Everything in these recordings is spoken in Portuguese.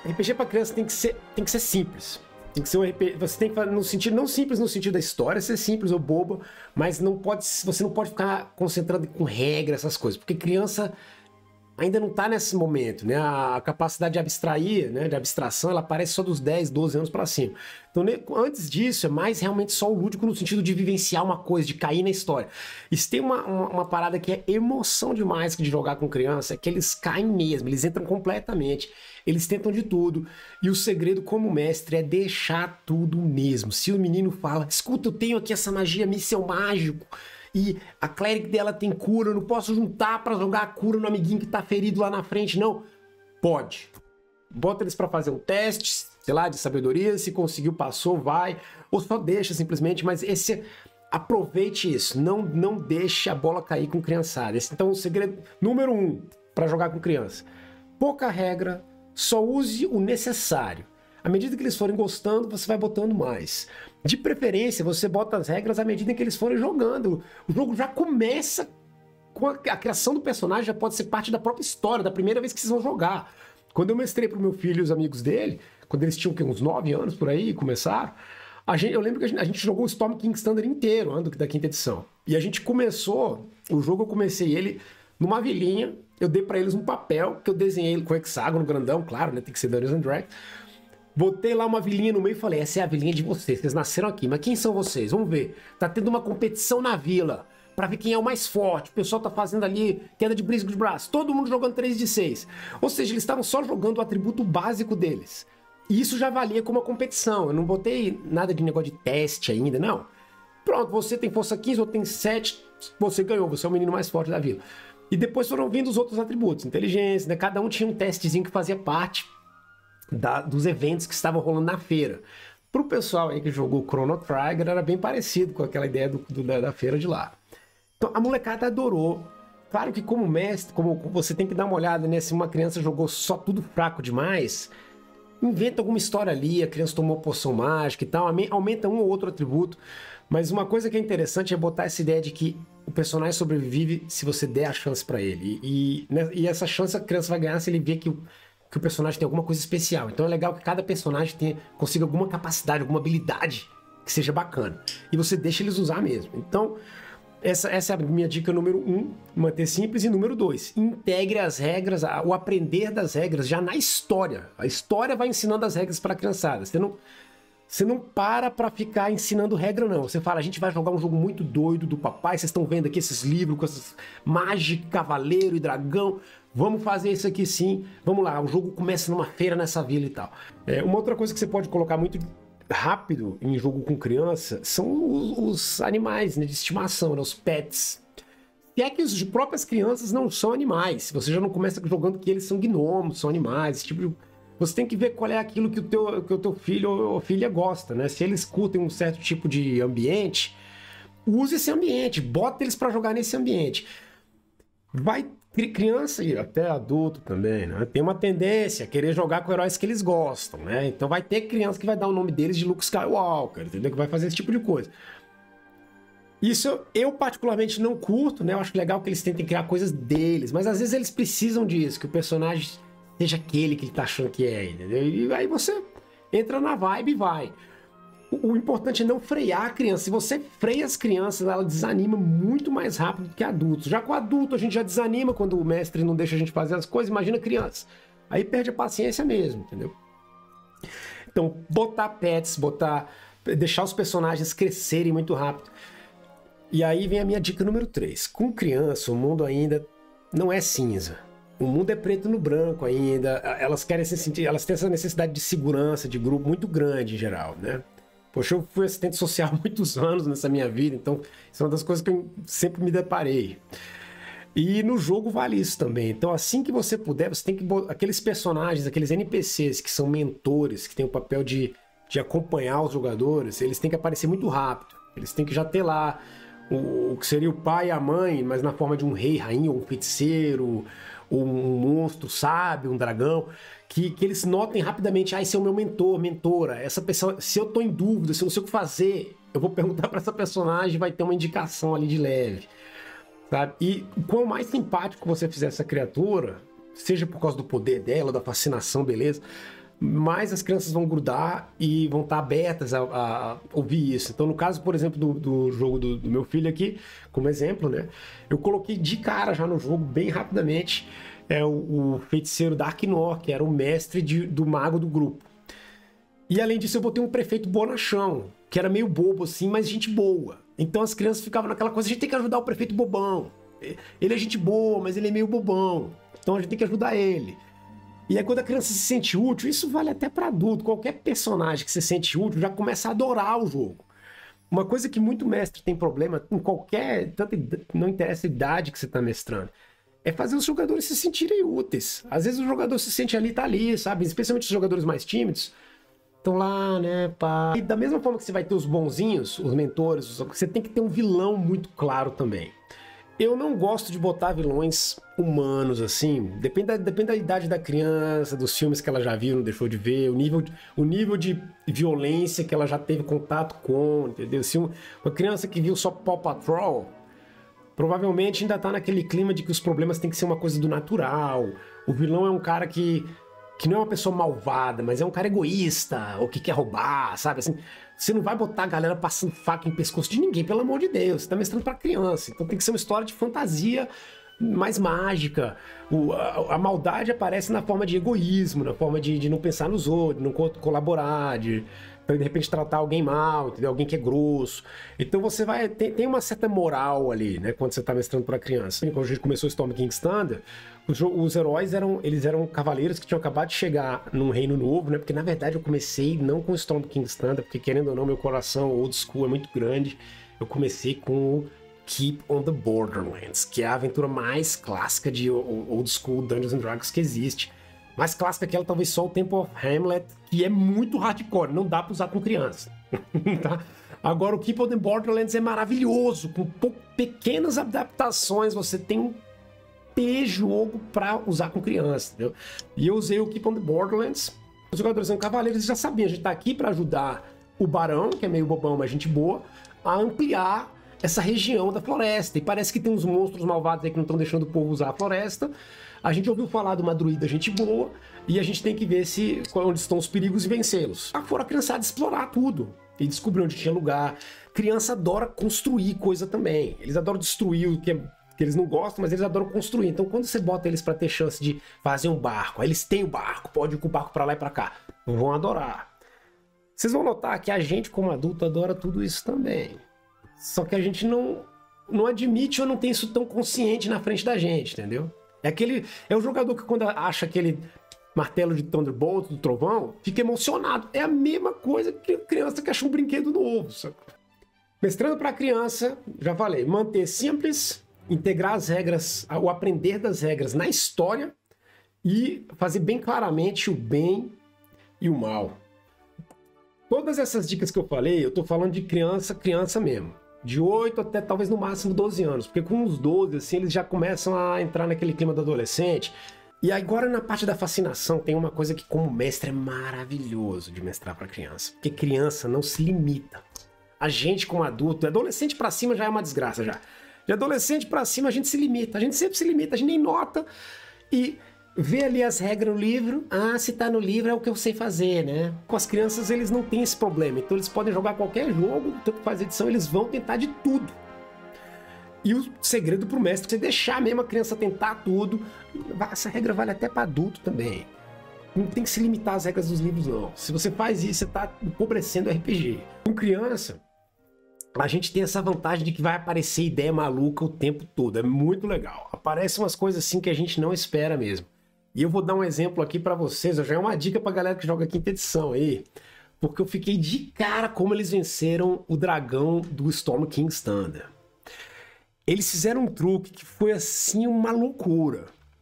RPG para criança tem que ser simples. Tem que ser um RPG, você tem que fazer no sentido, não simples no sentido da história, ser simples ou bobo, mas você não pode ficar concentrado com regras, essas coisas, porque criança ainda não está nesse momento, né? A capacidade de abstrair, né? De abstração, ela aparece só dos 10, 12 anos para cima. Então, antes disso, é mais realmente só o lúdico no sentido de vivenciar uma coisa, de cair na história. Isso tem uma parada que é emoção demais de jogar com criança, é que eles caem mesmo, eles entram completamente, eles tentam de tudo. E o segredo como mestre é deixar tudo mesmo. Se o menino fala, escuta, eu tenho aqui essa magia míssel mágico, e a cléric dela tem cura, eu não posso juntar pra jogar a cura no amiguinho que tá ferido lá na frente, não. Pode. Bota eles pra fazer um teste, sei lá, de sabedoria, se conseguiu, passou, vai. Ou só deixa simplesmente, mas aproveite isso, não deixe a bola cair com criançada. Então o segredo número 1 pra jogar com criança. Pouca regra, só use o necessário. À medida que eles forem gostando, você vai botando mais. De preferência, você bota as regras à medida que eles forem jogando. O jogo já começa com a criação do personagem, já pode ser parte da própria história, da primeira vez que vocês vão jogar. Quando eu mestrei pro meu filho e os amigos dele, quando eles tinham uns 9 anos por aí, começaram, eu lembro que a gente jogou o Storm King Standard inteiro, da quinta edição. E a gente começou, o jogo eu comecei ele numa vilinha, eu dei pra eles um papel que eu desenhei com hexágono grandão, claro, né, tem que ser Dungeons and Dragons. Botei lá uma vilinha no meio e falei, essa é a vilinha de vocês nasceram aqui, mas quem são vocês? Vamos ver. Tá tendo uma competição na vila, pra ver quem é o mais forte. O pessoal tá fazendo ali queda de brisco de braço, todo mundo jogando 3 de 6. Ou seja, eles estavam só jogando o atributo básico deles. E isso já valia como uma competição, eu não botei nada de negócio de teste ainda, não. Pronto, você tem força 15, ou tem 7, você ganhou, você é o menino mais forte da vila. E depois foram vindo os outros atributos, inteligência, né? Cada um tinha um testezinho que fazia parte dos eventos que estavam rolando na feira. Pro pessoal aí que jogou Chrono Trigger, era bem parecido com aquela ideia da feira de lá. Então a molecada adorou. Claro que como mestre, como você tem que dar uma olhada, né? Se uma criança jogou só tudo fraco demais, inventa alguma história ali, a criança tomou poção mágica e tal, aumenta um ou outro atributo. Mas uma coisa que é interessante é botar essa ideia de que o personagem sobrevive se você der a chance pra ele. E essa chance a criança vai ganhar se ele ver que o personagem tem alguma coisa especial. Então é legal que cada personagem consiga alguma capacidade, alguma habilidade que seja bacana. E você deixa eles usar mesmo. Então, essa é a minha dica número 1, manter simples. E número 2, integre as regras, o aprender das regras já na história. A história vai ensinando as regras para a criançada. Você não para ficar ensinando regra, não. Você fala, a gente vai jogar um jogo muito doido do papai, vocês estão vendo aqui esses livros com essas mágica, cavaleiro e dragão. Vamos fazer isso aqui sim. Vamos lá, o jogo começa numa feira nessa vila e tal. Uma outra coisa que você pode colocar muito rápido em jogo com criança são os animais, né, de estimação, né, os pets. E é que as próprias crianças não são animais. Você já não começa jogando que eles são gnomos, são animais, esse tipo de... Você tem que ver qual é aquilo que o teu filho ou filha gosta, né? Se eles curtem um certo tipo de ambiente, use esse ambiente, bota eles para jogar nesse ambiente. Criança e até adulto também, né? Tem uma tendência a querer jogar com heróis que eles gostam, né? Então vai ter criança que vai dar o nome deles de Luke Skywalker, entendeu? Que vai fazer esse tipo de coisa. Isso eu particularmente não curto, né? Eu acho legal que eles tentem criar coisas deles, mas às vezes eles precisam disso, que o personagem seja aquele que ele tá achando que é, entendeu? E aí você entra na vibe e vai. O importante é não frear a criança. Se você freia as crianças, ela desanima muito mais rápido do que adultos. Já com adulto a gente já desanima quando o mestre não deixa a gente fazer as coisas, imagina criança. Aí perde a paciência mesmo, entendeu? Então, botar pets, deixar os personagens crescerem muito rápido. E aí vem a minha dica número 3. Com criança, o mundo ainda não é cinza. O mundo é preto no branco ainda, elas querem se sentir, elas têm essa necessidade de segurança, de grupo muito grande em geral, né? Poxa, eu fui assistente social há muitos anos nessa minha vida, então isso é uma das coisas que eu sempre me deparei. E no jogo vale isso também. Então assim que você puder, você tem que botar aqueles personagens, aqueles NPCs que são mentores, que têm o papel de acompanhar os jogadores, eles têm que aparecer muito rápido. Eles têm que já ter lá o que seria o pai e a mãe, mas na forma de um rei, rainha, ou um feiticeiro, ou um monstro sábio, um dragão, que eles notem rapidamente, esse é o meu mentor, mentora, essa pessoa, se eu tô em dúvida, se eu não sei o que fazer, eu vou perguntar para essa personagem, vai ter uma indicação ali de leve, sabe? E quanto mais simpático você fizer essa criatura, seja por causa do poder dela, da fascinação, beleza, mais as crianças vão grudar e vão estar abertas a ouvir isso. Então, no caso, por exemplo, do jogo do meu filho aqui, como exemplo, né? Eu coloquei de cara já no jogo, bem rapidamente, o feiticeiro Darknor, que era o mestre do mago do grupo. E além disso, eu botei um prefeito bonachão, que era meio bobo assim, mas gente boa. Então as crianças ficavam naquela coisa, a gente tem que ajudar o prefeito bobão. Ele é gente boa, mas ele é meio bobão. Então a gente tem que ajudar ele. E aí quando a criança se sente útil, isso vale até para adulto. Qualquer personagem que se sente útil já começa a adorar o jogo. Uma coisa que muito mestre tem problema, em qualquer, tanto não interessa a idade que você está mestrando, é fazer os jogadores se sentirem úteis. Às vezes o jogador se sente ali, tá ali, sabe? Especialmente os jogadores mais tímidos, estão lá, né, pá. E da mesma forma que você vai ter os bonzinhos, os mentores, você tem que ter um vilão muito claro também. Eu não gosto de botar vilões humanos, assim. Depende da idade da criança, dos filmes que ela já viu, não deixou de ver, o nível de violência que ela já teve contato com, entendeu? Se uma criança que viu só Paw Patrol, provavelmente ainda tá naquele clima de que os problemas têm que ser uma coisa do natural. O vilão é um cara que não é uma pessoa malvada, mas é um cara egoísta, ou que quer roubar, sabe? Assim, você não vai botar a galera passando faca em pescoço de ninguém, pelo amor de Deus. Você tá mestrando pra criança. Então tem que ser uma história de fantasia mais mágica. A maldade aparece na forma de egoísmo, na forma de não pensar nos outros, de não colaborar, de repente tratar alguém mal, entendeu? Alguém que é grosso. Então você vai... Tem uma certa moral ali, né? Quando você tá mestrando pra criança. Quando a gente começou o Storm King's Thunder, os heróis eram cavaleiros que tinham acabado de chegar num reino novo, né? Porque na verdade eu comecei não com Storm King's Thunder, porque querendo ou não, meu coração old school é muito grande. Eu comecei com o Keep on the Borderlands, que é a aventura mais clássica de old school Dungeons and Dragons que existe. Mais clássica que ela, talvez só o Temple of Hamlet, que é muito hardcore, não dá pra usar com criança. Tá? Agora o Keep on the Borderlands é maravilhoso, com pequenas adaptações, você tem um jogo para usar com criança, entendeu? E eu usei o Keep on the Borderlands. Os jogadores são cavaleiros, eles já sabiam, a gente tá aqui para ajudar o barão, que é meio bobão, mas gente boa, a ampliar essa região da floresta. E parece que tem uns monstros malvados aí que não estão deixando o povo usar a floresta. A gente ouviu falar de uma druida gente boa, e a gente tem que ver onde estão os perigos e vencê-los. Fora a criançada explorar tudo e descobrir onde tinha lugar. Criança adora construir coisa também. Eles adoram destruir o que eles não gostam, mas eles adoram construir. Então, quando você bota eles para ter chance de fazer um barco, aí eles têm o barco, pode ir com o barco para lá e para cá, vão adorar. Vocês vão notar que a gente, como adulto, adora tudo isso também. Só que a gente não admite ou não tem isso tão consciente na frente da gente, entendeu? É o jogador que quando acha aquele martelo de Thunderbolt, do trovão, fica emocionado. É a mesma coisa que a criança que acha um brinquedo novo, sabe? Mestrando para criança, já falei, manter simples, integrar as regras, o aprender das regras na história e fazer bem claramente o bem e o mal. Todas essas dicas que eu falei, eu tô falando de criança mesmo. De 8 até talvez no máximo 12 anos. Porque com os 12, assim, eles já começam a entrar naquele clima do adolescente. E agora na parte da fascinação tem uma coisa que como mestre é maravilhoso de mestrar para criança. Porque criança não se limita. A gente como adulto, adolescente para cima já é uma desgraça já. De adolescente para cima a gente se limita. A gente sempre se limita, a gente nem nota e vê ali as regras no livro. Ah, se tá no livro é o que eu sei fazer, né? Com as crianças eles não têm esse problema. Então eles podem jogar qualquer jogo, tanto faz edição, eles vão tentar de tudo. E o segredo pro mestre é você deixar mesmo a criança tentar tudo. Essa regra vale até para adulto também. Não tem que se limitar às regras dos livros, não. Se você faz isso, você tá empobrecendo o RPG. Com criança, a gente tem essa vantagem de que vai aparecer ideia maluca o tempo todo. É muito legal. Aparecem umas coisas assim que a gente não espera mesmo. E eu vou dar um exemplo aqui para vocês. Já é uma dica pra galera que joga quinta edição aí. Porque eu fiquei de cara como eles venceram o dragão do Storm King's Thunder. Eles fizeram um truque que foi assim uma loucura.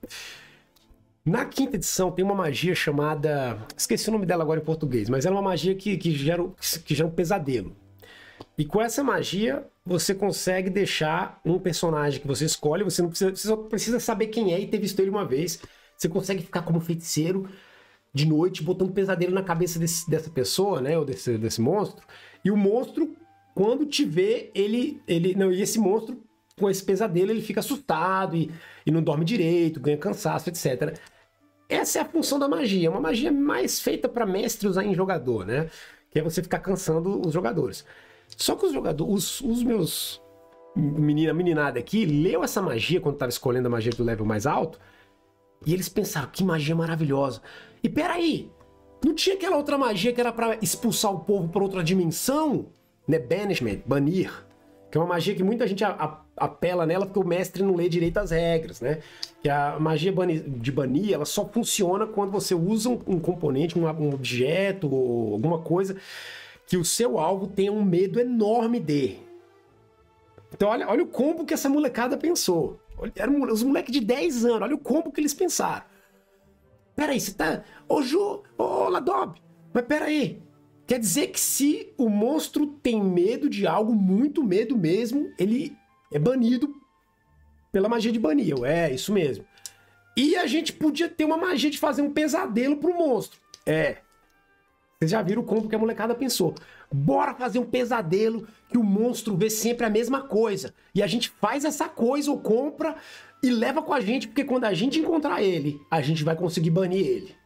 Na quinta edição tem uma magia chamada... Esqueci o nome dela agora em português, mas era uma magia que gera um pesadelo. E com essa magia, você consegue deixar um personagem que você escolhe, você só precisa saber quem é e ter visto ele uma vez. Você consegue ficar como feiticeiro de noite, botando pesadelo na cabeça dessa pessoa, né? Ou desse monstro. E o monstro, quando te vê, e esse monstro, com esse pesadelo, ele fica assustado e não dorme direito, ganha cansaço, etc. essa é a função da magia. É uma magia mais feita para mestre usar em jogador, né? Que é você ficar cansando os jogadores. Só que os jogadores, os meus meninada aqui, leu essa magia quando estava escolhendo a magia do level mais alto, e eles pensaram, que magia maravilhosa. E peraí, não tinha aquela outra magia que era para expulsar o povo para outra dimensão? Né? Banishment, banir. Que é uma magia que muita gente apela nela porque o mestre não lê direito as regras, né? Que a magia de banir, ela só funciona quando você usa um componente, um objeto ou alguma coisa que o seu alvo tenha um medo enorme de. Então olha o combo que essa molecada pensou. Eram os moleques de 10 anos, olha o combo que eles pensaram. Peraí, você tá... Ô Ju, ô Ladob, mas peraí. Quer dizer que se o monstro tem medo de algo, muito medo mesmo, ele é banido pela magia de banir. É, isso mesmo. E a gente podia ter uma magia de fazer um pesadelo pro monstro. É. Vocês já viram o combo que a molecada pensou. Bora fazer um pesadelo que o monstro vê sempre a mesma coisa. E a gente faz essa coisa ou compra e leva com a gente, porque quando a gente encontrar ele, a gente vai conseguir banir ele.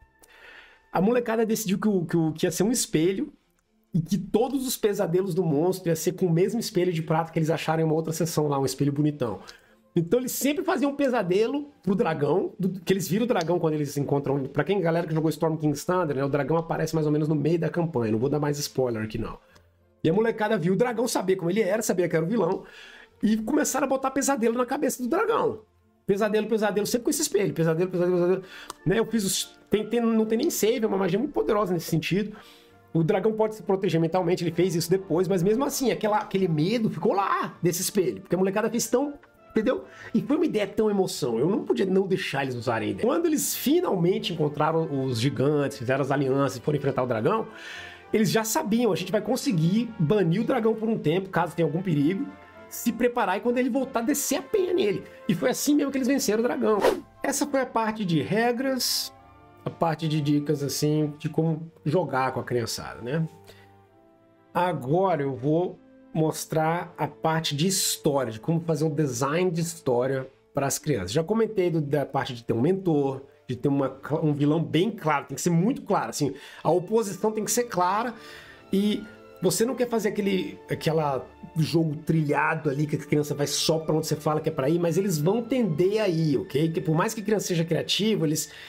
A molecada decidiu que ia ser um espelho e que todos os pesadelos do monstro ia ser com o mesmo espelho de prata que eles acharam em uma outra sessão lá, um espelho bonitão. Então eles sempre faziam um pesadelo pro dragão, que eles viram o dragão quando eles se encontram. Pra quem, galera que jogou Storm King's Thunder, né, o dragão aparece mais ou menos no meio da campanha, não vou dar mais spoiler aqui não. E a molecada viu o dragão, sabia como ele era, sabia que era o vilão, e começaram a botar pesadelo na cabeça do dragão. Pesadelo, sempre com esse espelho, pesadelo. Né, eu fiz os... não tem nem save, é uma magia muito poderosa nesse sentido. O dragão pode se proteger mentalmente, ele fez isso depois, mas mesmo assim, aquele medo ficou lá, desse espelho, porque a molecada fez tão... Entendeu? E foi uma ideia tão emoção. Eu não podia não deixar eles usarem a ideia. Quando eles finalmente encontraram os gigantes, fizeram as alianças e foram enfrentar o dragão, eles já sabiam, a gente vai conseguir banir o dragão por um tempo, caso tenha algum perigo, se preparar e quando ele voltar, descer a penha nele. E foi assim mesmo que eles venceram o dragão. Essa foi a parte de regras, a parte de dicas, assim, de como jogar com a criançada, né? Agora eu vou mostrar a parte de história, de como fazer um design de história para as crianças. Já comentei da parte de ter um mentor, de ter um vilão bem claro, tem que ser muito claro, assim, a oposição tem que ser clara e você não quer fazer aquela jogo trilhado ali que a criança vai só para onde você fala que é para ir, mas eles vão tender a ir, ok? Que por mais que a criança seja criativa,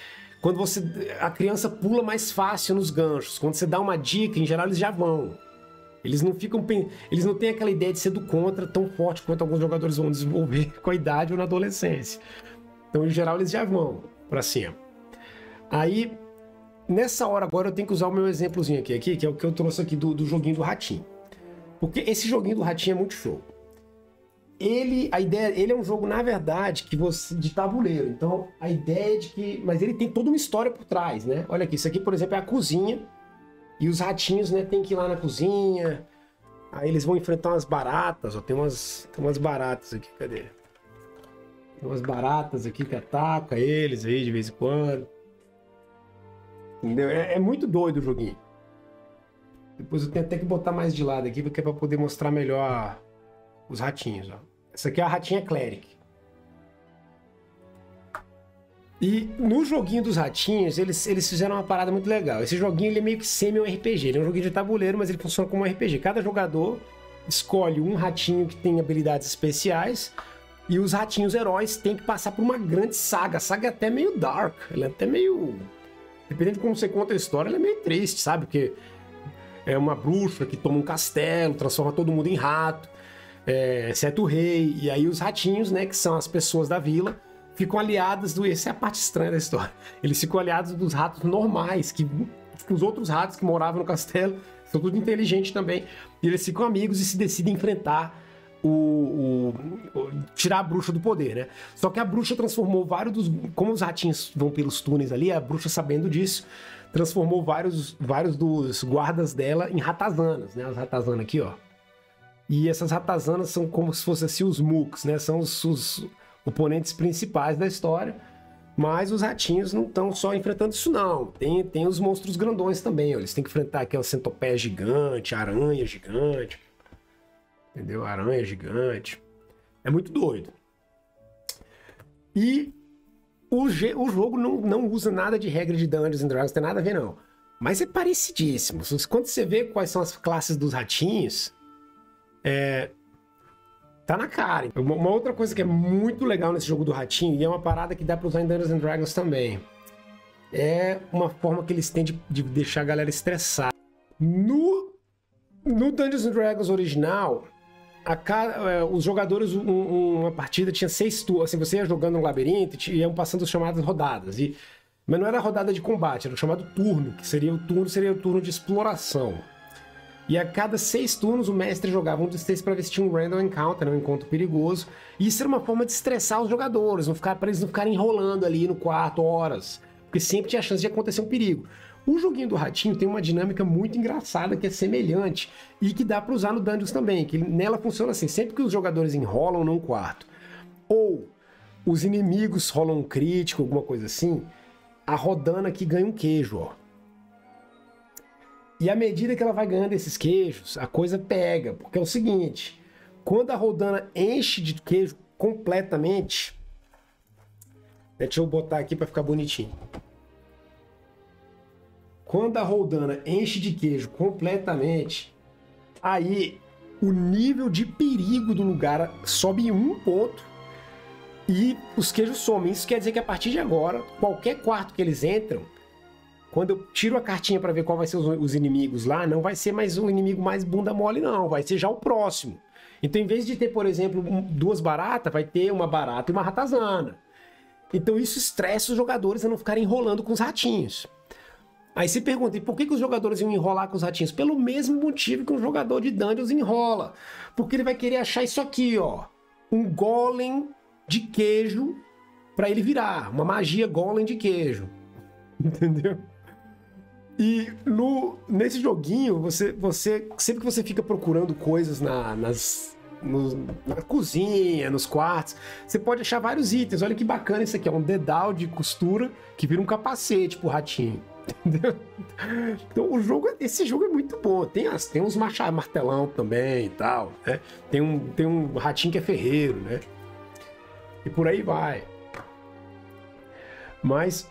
a criança pula mais fácil nos ganchos. Quando você dá uma dica, em geral eles já vão. Eles não têm aquela ideia de ser do contra tão forte quanto alguns jogadores vão desenvolver com a idade ou na adolescência. Então, em geral, eles já vão pra cima. Aí, nessa hora agora, eu tenho que usar o meu exemplozinho aqui que é o que eu trouxe aqui do joguinho do ratinho. Porque esse joguinho do ratinho é muito show. Ele é um jogo, na verdade, de tabuleiro. Então, a ideia é de que... Mas ele tem toda uma história por trás, né? Olha aqui, isso aqui, por exemplo, é a cozinha. E os ratinhos, né, tem que ir lá na cozinha. Aí eles vão enfrentar umas baratas, ó. Tem umas baratas aqui, cadê? Tem umas baratas aqui que atacam eles aí de vez em quando. Entendeu? É muito doido o joguinho. Depois eu tenho até que botar mais de lado aqui, porque é pra poder mostrar melhor os ratinhos, ó. Essa aqui é a ratinha Cleric. E no joguinho dos ratinhos, eles fizeram uma parada muito legal. Esse joguinho ele é meio que semi-RPG. Ele é um joguinho de tabuleiro, mas ele funciona como um RPG. Cada jogador escolhe um ratinho que tem habilidades especiais e os ratinhos heróis têm que passar por uma grande saga. A saga é até meio dark. Ela é até meio... Dependendo de como você conta a história, ela é meio triste, sabe? Porque é uma bruxa que toma um castelo, transforma todo mundo em rato, exceto o rei. E aí os ratinhos, né, que são as pessoas da vila... ficam aliados essa é a parte estranha da história. Eles ficam aliados dos ratos normais, que os outros ratos que moravam no castelo são tudo inteligentes também. E eles ficam amigos e se decidem enfrentar tirar a bruxa do poder, né? Só que a bruxa transformou como os ratinhos vão pelos túneis ali, a bruxa, sabendo disso, transformou vários dos guardas dela em ratazanas, né? As ratazanas aqui, ó. E essas ratazanas são como se fossem assim os mooks, né? São os oponentes principais da história, mas os ratinhos não estão só enfrentando isso não, tem os monstros grandões também, ó. Eles têm que enfrentar aquela centopeia gigante, aranha gigante, entendeu? Aranha gigante, é muito doido. E O jogo não usa nada de regra de Dungeons and Dragons, não tem nada a ver, não. Mas é parecidíssimo. Quando você vê quais são as classes dos ratinhos, tá na cara. Uma outra coisa que é muito legal nesse jogo do ratinho, e é uma parada que dá pra usar em Dungeons and Dragons também, é uma forma que eles têm de deixar a galera estressada. No Dungeons and Dragons original, os jogadores, uma partida tinha 6 turnos. Assim, você ia jogando um labirinto e iam passando as chamadas rodadas. Mas não era rodada de combate, era o chamado turno, que seria o turno de exploração. E a cada 6 turnos o mestre jogava um dos 6 para ver se tinha um random encounter, um encontro perigoso. E isso era uma forma de estressar os jogadores, para eles não ficarem enrolando ali no quarto horas. Porque sempre tinha a chance de acontecer um perigo. O joguinho do ratinho tem uma dinâmica muito engraçada que é semelhante e que dá para usar no Dungeons também, que nela funciona assim, sempre que os jogadores enrolam num quarto ou os inimigos rolam um crítico, alguma coisa assim, a rodana aqui ganha um queijo, ó. E à medida que ela vai ganhando esses queijos, a coisa pega, porque é o seguinte, quando a rodana enche de queijo completamente, deixa eu botar aqui para ficar bonitinho. Quando a rodana enche de queijo completamente, aí o nível de perigo do lugar sobe em 1 ponto e os queijos somem. Isso quer dizer que a partir de agora, qualquer quarto que eles entram, quando eu tiro a cartinha para ver qual vai ser os inimigos lá, não vai ser mais o inimigo mais bunda mole, não. Vai ser já o próximo. Então, em vez de ter, por exemplo, 2 baratas, vai ter uma barata e uma ratazana. Então, isso estressa os jogadores a não ficarem enrolando com os ratinhos. Aí você pergunta, e por que os jogadores iam enrolar com os ratinhos? Pelo mesmo motivo que um jogador de Dungeons enrola. Porque ele vai querer achar isso aqui, ó. Um golem de queijo para ele virar. Uma magia golem de queijo. Entendeu? E nesse joguinho, você sempre que você fica procurando coisas na cozinha, nos quartos, você pode achar vários itens. Olha que bacana isso aqui, é um dedal de costura que vira um capacete pro ratinho. Entendeu? Então esse jogo é muito bom. Tem uns martelão também e tal, né? Tem um ratinho que é ferreiro, né? E por aí vai. Mas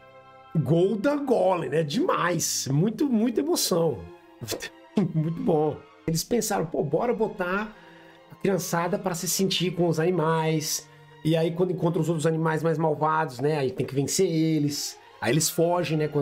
Golda Golem, né? Demais. Muita emoção. Muito bom. Eles pensaram, pô, bora botar a criançada para se sentir com os animais. E aí quando encontra os outros animais mais malvados, né? Aí tem que vencer eles. Aí eles fogem, né?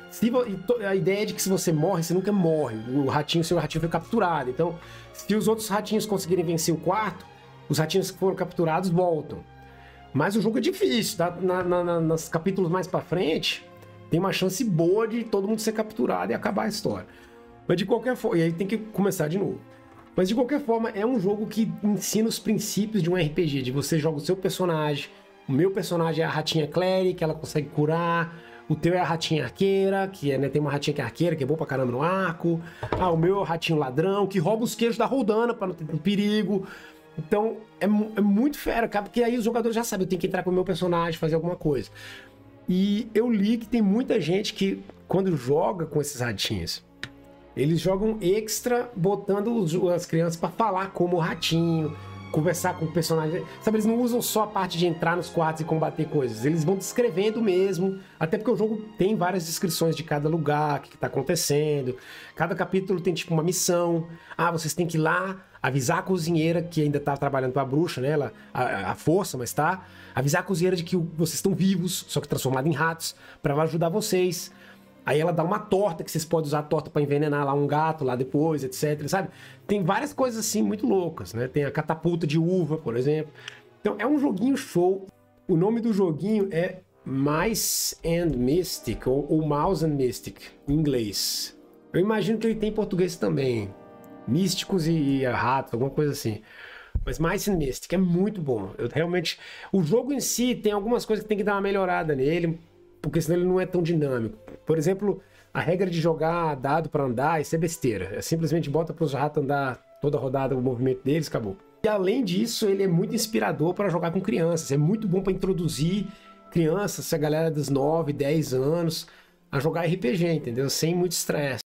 A ideia é de que se você morre, você nunca morre. Seu ratinho foi capturado. Então, se os outros ratinhos conseguirem vencer o quarto, os ratinhos que foram capturados voltam. Mas o jogo é difícil, tá? Nos capítulos mais pra frente, tem uma chance boa de todo mundo ser capturado e acabar a história. Mas de qualquer forma, e aí tem que começar de novo. Mas de qualquer forma, é um jogo que ensina os princípios de um RPG, de você joga o seu personagem. O meu personagem é a ratinha cleric, ela consegue curar. O teu é a ratinha arqueira, que né, tem uma ratinha que é arqueira, que é boa pra caramba no arco. O meu é o ratinho ladrão, que rouba os queijos da rodana pra não ter perigo. Então, é muito fera, cara, porque aí os jogadores já sabem, eu tenho que entrar com o meu personagem, fazer alguma coisa. E eu li que tem muita gente que, quando joga com esses ratinhos, eles jogam extra botando as crianças pra falar como o ratinho, conversar com o personagem. Sabe, eles não usam só a parte de entrar nos quartos e combater coisas. Eles vão descrevendo mesmo. Até porque o jogo tem várias descrições de cada lugar, o que tá acontecendo. Cada capítulo tem tipo uma missão. Vocês têm que ir lá avisar a cozinheira, que ainda tá trabalhando pra bruxa, né? A força, mas tá. Avisar a cozinheira de que vocês estão vivos, só que transformados em ratos, pra ela ajudar vocês. Aí ela dá uma torta, que vocês podem usar a torta pra envenenar lá um gato lá depois, etc, sabe? Tem várias coisas assim muito loucas, né? Tem a catapulta de uva, por exemplo. Então é um joguinho show. O nome do joguinho é Mice and Mystic, ou Mouse and Mystic, em inglês. Eu imagino que ele tem em português também. Místicos e ratos, alguma coisa assim. Mas Mice and Mystic é muito bom. O jogo em si tem algumas coisas que tem que dar uma melhorada nele, porque senão ele não é tão dinâmico. Por exemplo, a regra de jogar dado para andar, isso é besteira. É simplesmente bota para os ratos andar toda a rodada, o movimento deles, acabou. E além disso, ele é muito inspirador para jogar com crianças. É muito bom para introduzir crianças, a galera dos 9, 10 anos, a jogar RPG, entendeu? Sem muito estresse.